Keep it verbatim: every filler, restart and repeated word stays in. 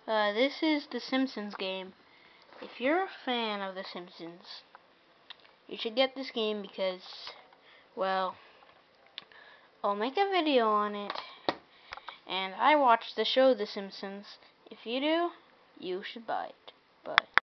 Uh, this is the Simpsons game. If you're a fan of the Simpsons, you should get this game because, well, I'll make a video on it. And I watch the show The Simpsons. If you do, you should buy it. Bye.